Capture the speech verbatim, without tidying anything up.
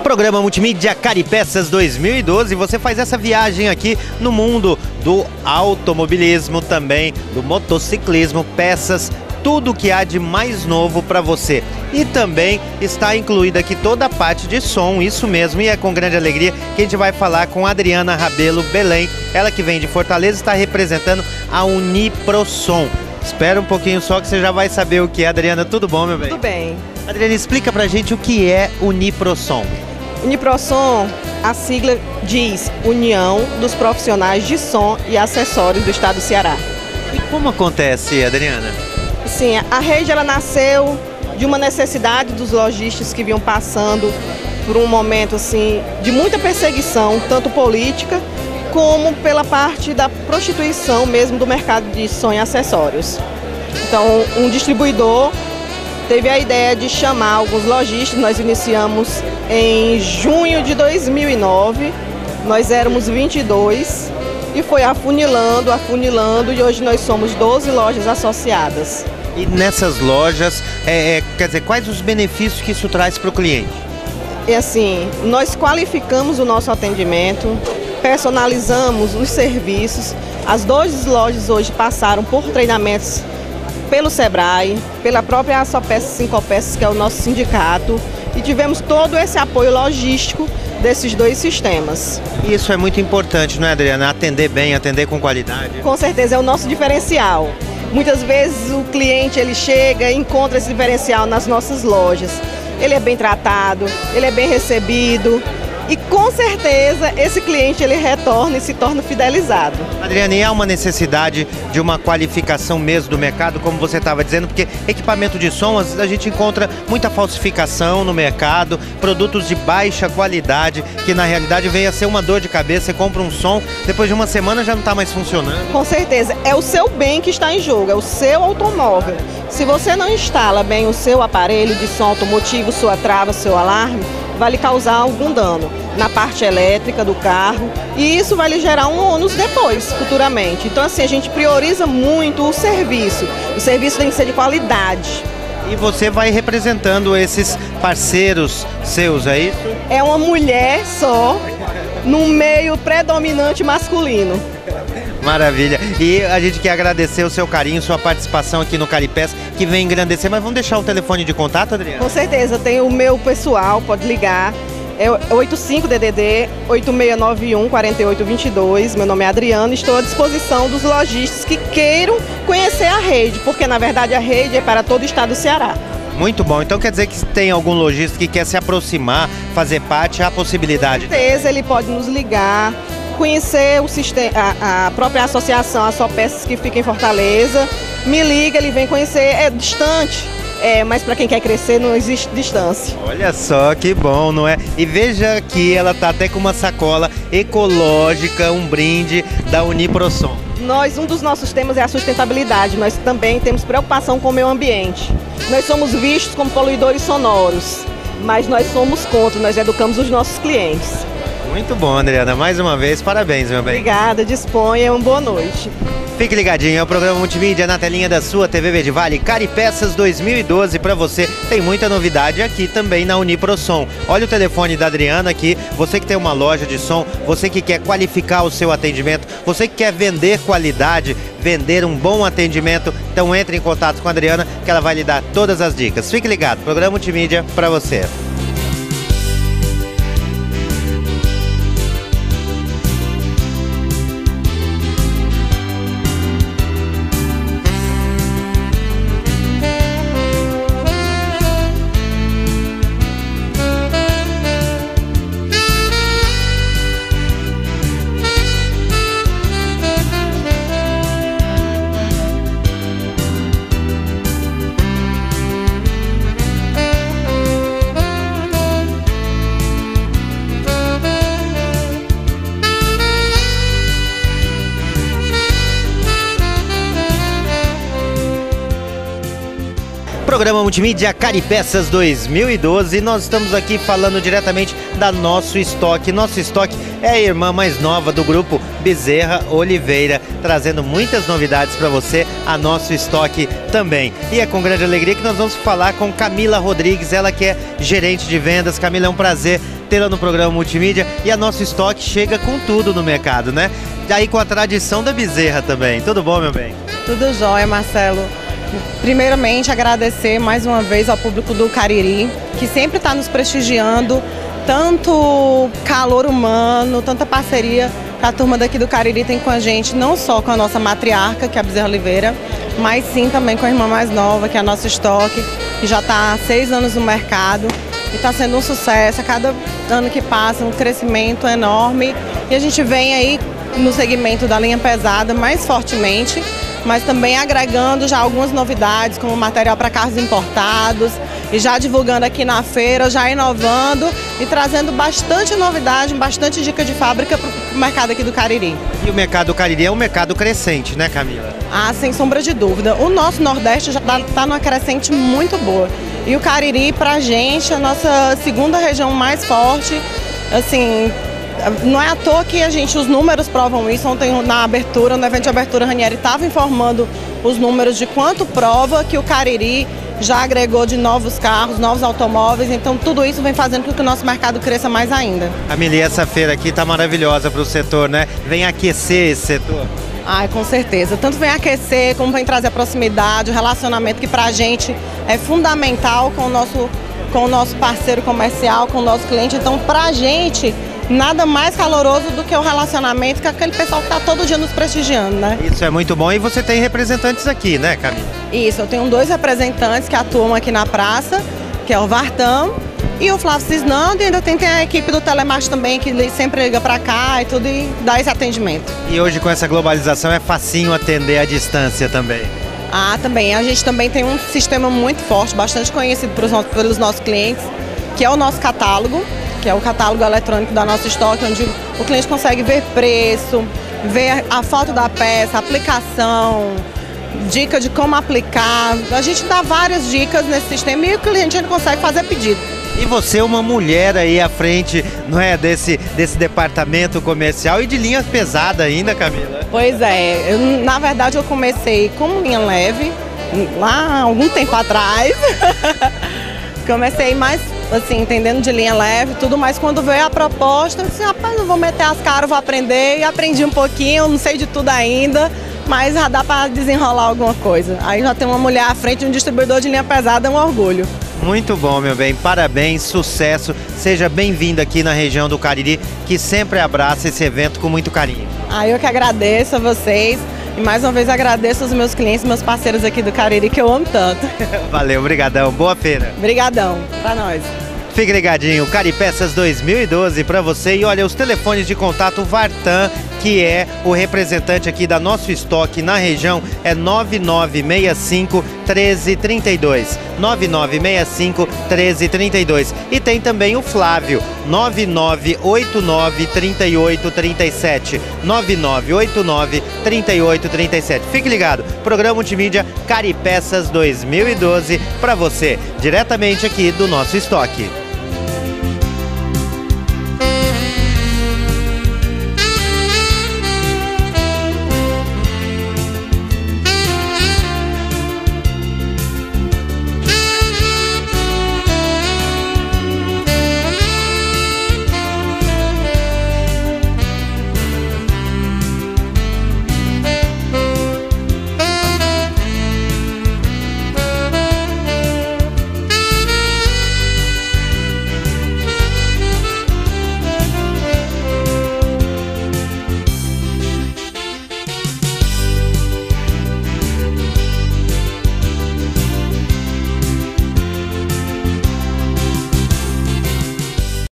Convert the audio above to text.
Programa Multimídia Caripeças dois mil e doze, você faz essa viagem aqui no mundo do automobilismo, também do motociclismo, peças, tudo que há de mais novo para você. E também está incluída aqui toda a parte de som, isso mesmo, e é com grande alegria que a gente vai falar com a Adriana Rabelo Belém, ela que vem de Fortaleza, está representando a Uniprosom. Espera um pouquinho só que você já vai saber o que é. Adriana, tudo bom, meu bem? Tudo bem. Adriana, explica pra gente o que é Uniprosom. Uniprosom, a sigla diz União dos Profissionais de Som e Acessórios do Estado do Ceará. E como acontece, Adriana? Sim, a rede ela nasceu de uma necessidade dos lojistas que vinham passando por um momento assim de muita perseguição, tanto política como pela parte da prostituição mesmo do mercado de som e acessórios. Então, um distribuidor teve a ideia de chamar alguns lojistas. Nós iniciamos em junho de dois mil e nove, nós éramos vinte e dois e foi afunilando, afunilando e hoje nós somos doze lojas associadas. E nessas lojas, é, é, quer dizer, quais os benefícios que isso traz para o cliente? E assim, nós qualificamos o nosso atendimento, personalizamos os serviços. As doze lojas hoje passaram por treinamentos pelo Sebrae, pela própria Açopeças Cinco Peças, que é o nosso sindicato, e tivemos todo esse apoio logístico desses dois sistemas. Isso é muito importante, não é, Adriana? Atender bem, atender com qualidade. Com certeza, é o nosso diferencial. Muitas vezes o cliente ele chega e encontra esse diferencial nas nossas lojas. Ele é bem tratado, ele é bem recebido. E com certeza esse cliente ele retorna e se torna fidelizado. Adriana, e há uma necessidade de uma qualificação mesmo do mercado, como você estava dizendo, porque equipamento de som, às vezes a gente encontra muita falsificação no mercado, produtos de baixa qualidade, que na realidade vem a ser uma dor de cabeça. Você compra um som, depois de uma semana já não está mais funcionando. Com certeza, é o seu bem que está em jogo, é o seu automóvel. Se você não instala bem o seu aparelho de som automotivo, sua trava, seu alarme, vai lhe causar algum dano na parte elétrica do carro e isso vai lhe gerar um ônus depois, futuramente. Então assim, a gente prioriza muito o serviço, o serviço tem que ser de qualidade. E você vai representando esses parceiros seus, é isso? É uma mulher só, num meio predominante masculino. Maravilha. E a gente quer agradecer o seu carinho, sua participação aqui no Caripés, que vem engrandecer. Mas vamos deixar o telefone de contato, Adriana? Com certeza, tem o meu pessoal, pode ligar. É oito cinco D D D oito seis nove um quatro oito dois dois. Meu nome é Adriana e estou à disposição dos lojistas que queiram conhecer a rede, porque na verdade a rede é para todo o estado do Ceará. Muito bom. Então quer dizer que tem algum lojista que quer se aproximar, fazer parte, há a possibilidade? Com certeza, ele pode nos ligar, conhecer o sistema, a, a própria associação, a Açopeças que fica em Fortaleza. Me liga, ele vem conhecer, é distante, é, mas para quem quer crescer não existe distância. Olha só que bom, não é? E veja aqui, ela tá até com uma sacola ecológica, um brinde da Uniprosom. Nós, um dos nossos temas é a sustentabilidade, nós também temos preocupação com o meio ambiente. Nós somos vistos como poluidores sonoros, mas nós somos contra, nós educamos os nossos clientes. Muito bom, Adriana. Mais uma vez, parabéns, meu bem. Obrigada, disponha, uma boa noite. Fique ligadinho, é o programa Multimídia na telinha da sua T V Verde Vale Caripeças dois mil e doze para você. Tem muita novidade aqui também na Uniprosom. Olha o telefone da Adriana aqui, você que tem uma loja de som, você que quer qualificar o seu atendimento, você que quer vender qualidade, vender um bom atendimento, então entre em contato com a Adriana que ela vai lhe dar todas as dicas. Fique ligado, programa Multimídia para você. Programa Multimídia Caripeças dois mil e doze, nós estamos aqui falando diretamente da Nosso Estoque. Nosso Estoque é a irmã mais nova do grupo Bezerra Oliveira, trazendo muitas novidades para você, a Nosso Estoque também. E é com grande alegria que nós vamos falar com Camila Rodrigues, ela que é gerente de vendas. Camila, é um prazer tê-la no programa Multimídia e a nosso estoque chega com tudo no mercado, né? E aí com a tradição da bezerra também. Tudo bom, meu bem? Tudo jóia, Marcelo. Primeiramente, agradecer mais uma vez ao público do Cariri, que sempre está nos prestigiando, tanto calor humano, tanta parceria que a turma daqui do Cariri tem com a gente, não só com a nossa matriarca, que é a Bezerra Oliveira, mas sim também com a irmã mais nova, que é a nossa estoque, que já está há seis anos no mercado e está sendo um sucesso. A cada ano que passa, um crescimento enorme. E a gente vem aí no segmento da linha pesada mais fortemente, mas também agregando já algumas novidades, como material para carros importados, e já divulgando aqui na feira, já inovando e trazendo bastante novidade, bastante dica de fábrica para o mercado aqui do Cariri. E o mercado do Cariri é um mercado crescente, né, Camila? Ah, sem sombra de dúvida. O nosso Nordeste já está numa crescente muito boa. E o Cariri, para a gente, é a nossa segunda região mais forte. Assim, não é à toa que a gente, os números provam isso. Ontem na abertura, no evento de abertura, a Ranieri estava informando os números de quanto prova que o Cariri já agregou de novos carros, novos automóveis. Então tudo isso vem fazendo com que o nosso mercado cresça mais ainda. Camila, essa feira aqui está maravilhosa para o setor, né? Vem aquecer esse setor. Ah, com certeza. Tanto vem aquecer, como vem trazer a proximidade, o relacionamento que pra gente é fundamental com o nosso, com o nosso parceiro comercial, com o nosso cliente. Então, pra gente, nada mais caloroso do que o relacionamento com aquele pessoal que está todo dia nos prestigiando, né? Isso é muito bom. E você tem representantes aqui, né, Camila? Isso, eu tenho dois representantes que atuam aqui na praça, que é o Vartan e o Flávio Cisnando, e ainda tem, tem a equipe do Telemarketing também, que sempre liga para cá e tudo e dá esse atendimento. E hoje com essa globalização é facinho atender à distância também? Ah, também. A gente também tem um sistema muito forte, bastante conhecido pelos nossos, pelos nossos clientes, que é o nosso catálogo, que é o catálogo eletrônico da nossa estoque, onde o cliente consegue ver preço, ver a foto da peça, aplicação, dica de como aplicar. A gente dá várias dicas nesse sistema e o cliente ainda consegue fazer pedido. E você é uma mulher aí à frente, não é, desse, desse departamento comercial e de linha pesada ainda, Camila? Pois é, eu, na verdade eu comecei como linha leve, lá há algum tempo atrás. Comecei mais, assim, entendendo de linha leve, tudo, mas quando veio a proposta, eu disse, rapaz, não vou meter as caras, vou aprender, e aprendi um pouquinho, não sei de tudo ainda, mas já dá para desenrolar alguma coisa. Aí já tem uma mulher à frente de um distribuidor de linha pesada, é um orgulho. Muito bom, meu bem, parabéns, sucesso, seja bem-vindo aqui na região do Cariri, que sempre abraça esse evento com muito carinho. Ah, eu que agradeço a vocês. E mais uma vez agradeço aos meus clientes, meus parceiros aqui do Cariri, que eu amo tanto. Valeu, brigadão, boa feira. Brigadão, pra nós. Fique ligadinho, Caripeças dois mil e doze para você. E olha, os telefones de contato Vartan, que é o representante aqui da nosso estoque na região, é nove nove seis cinco, um três três dois. nove nove seis cinco, um três três dois. E tem também o Flávio, nove nove oito nove, três oito três sete. nove nove oito nove, três oito três sete. Fique ligado, programa Multimídia Caripeças dois mil e doze para você, diretamente aqui do nosso estoque.